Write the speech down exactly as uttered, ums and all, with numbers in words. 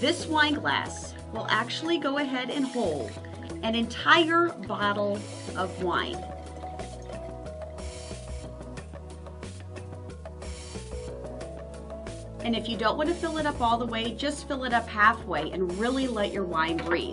This wine glass will actually go ahead and hold an entire bottle of wine. And if you don't want to fill it up all the way, just fill it up halfway and really let your wine breathe.